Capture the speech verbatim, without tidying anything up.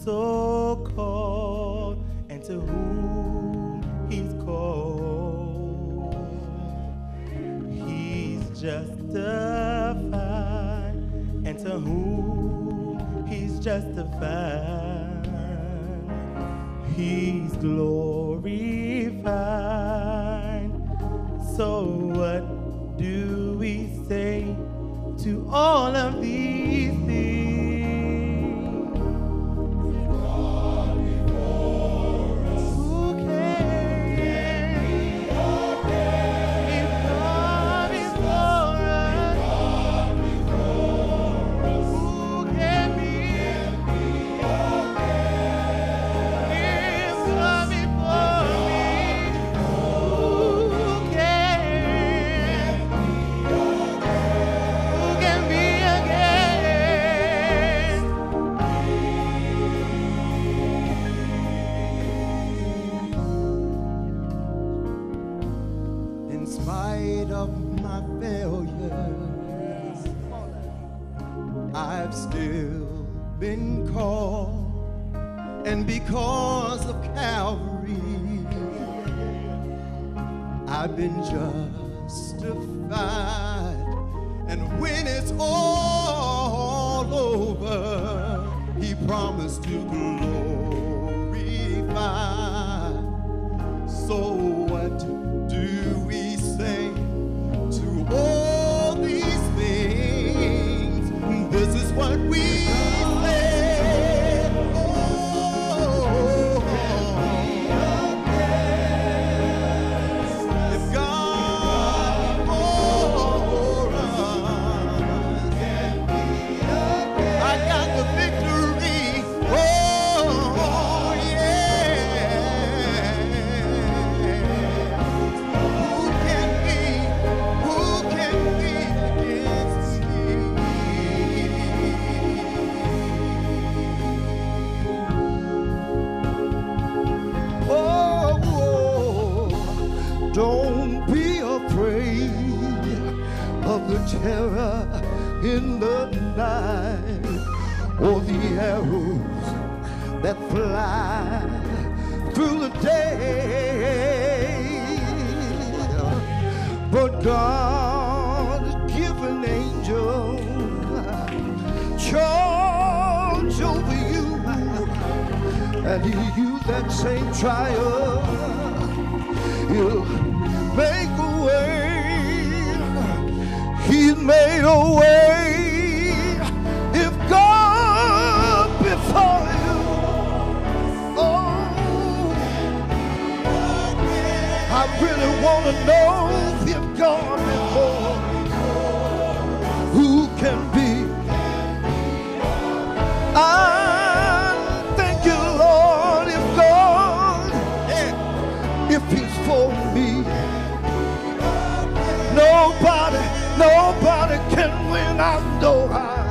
so called and to whom he's called. He's justified and to whom he's justified. He's glorified. So what do we say to all of these things? God before us. Who can? If God before us, who can be? If God before me, who can? Who can be again? In spite of my failures, I've still been called, and because of Calvary, I've been justified. And when it's all over, he promised to glorify. So what do we say to all these things? This is what we say. Oh, if God before us, I got the victory. Oh, yeah. Who can be, who can be against me? Oh, oh, don't be afraid of the terror in the night, or the arrows that fly through the day. But God give an angel charge over you, and he used that same triumph. He'll make a way. He's made a way. If God before you, oh, I really want to know if God before you, who can be? I thank you, Lord, if God, if he's for me, nobody, nobody can win. I know I